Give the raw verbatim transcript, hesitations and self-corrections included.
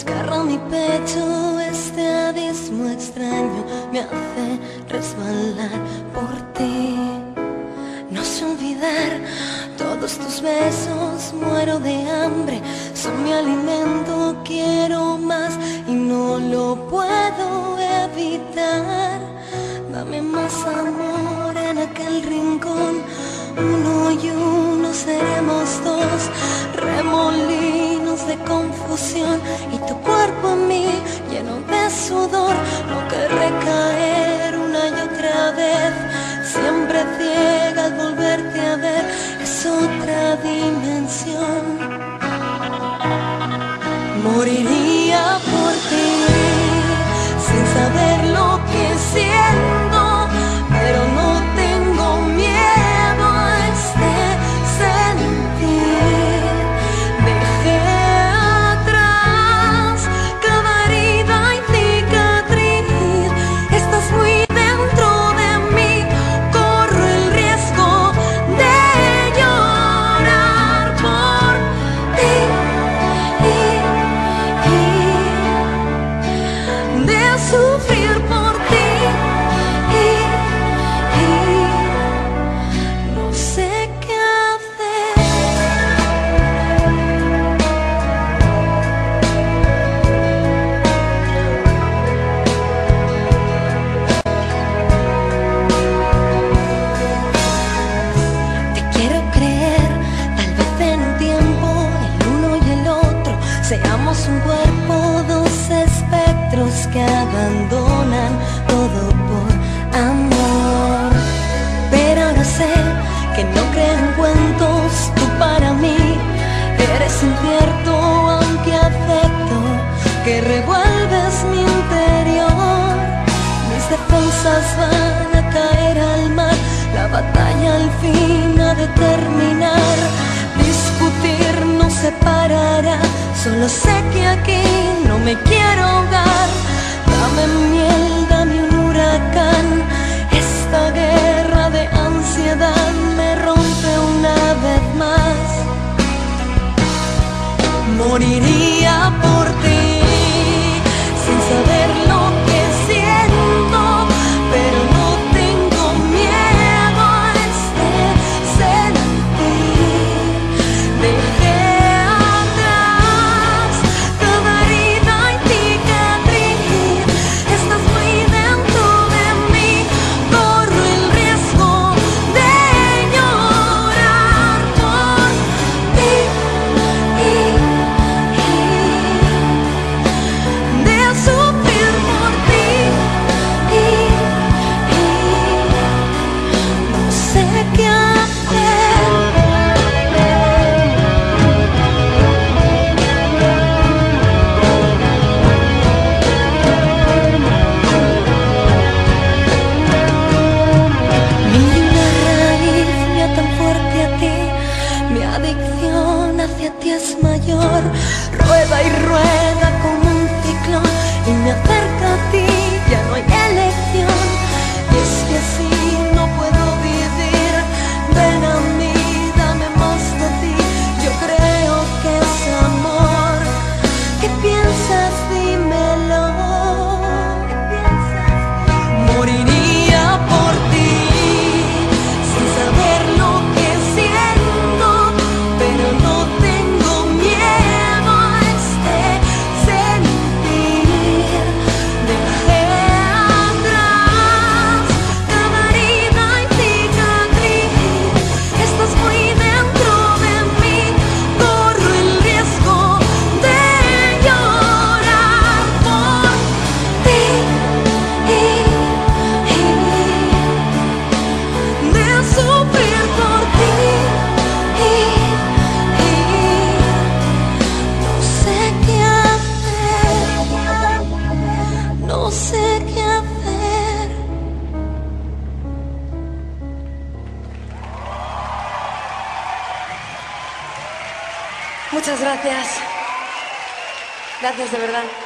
desgarra mi pecho, este abismo extraño me hace resbalar por ti. No sé olvidar todos tus besos, muero de hambre, son mi alimento, quiero más y no lo puedo evitar. Dame más amor en aquel rincón, uno y uno seremos dos, remolinos de confusión y tu cuerpo en mí lleno de sudor. No querré caer una y otra vez, siempre ciega al volverte a ver, es otra dimensión. Moriría por ti sin saber lo que siento, pero no tengo miedo a este sentir. Dejé atrás cada herida y cicatriz, estás muy dentro de mí, corro el riesgo de llorar por ti y, y de sufrir por ti. Seamos un cuerpo, dos espectros que abandonan todo por amor. Pero ahora sé que no creo en cuentos, tú para mí eres incierto, aunque acepto que revuelves mi interior. Mis defensas van a caer al mar, la batalla al fin ha de terminar. Discutir no separará, solo sé que aquí no me quiero ahogar. Dame miel, dame un huracán, esta guerra de ansiedad me rompe una vez más. Moriría por ti sin saber lo que siento, pero no tengo miedo a este sentir. Dejé atrás cada herida y cicatriz, estás muy dentro de mí, corro el riesgo de llorar por ti y, y de sufrir por ti y, y no sé qué hacer. Mi una raíz me ata tan fuerte a ti, mi adicción hacia ti es mayor. Rueda y rueda como un ciclón y me acerca a ti, ya no hay elección. Y es que así no puedo vivir, ven a mí, dame más de ti. Yo creo que es amor. ¿Qué piensas? Dímelo. ¿Qué piensas? Moriría por ti sin saber lo que siento, pero no tengo miedo a este sentir. Dejé atrás cada herida y cicatriz, estás muy dentro de mí, corro el riesgo de llorar por ti y, y de sufrir por ti y, y no sé qué hacer, no sé qué hacer. Muchas gracias. Gracias de verdad.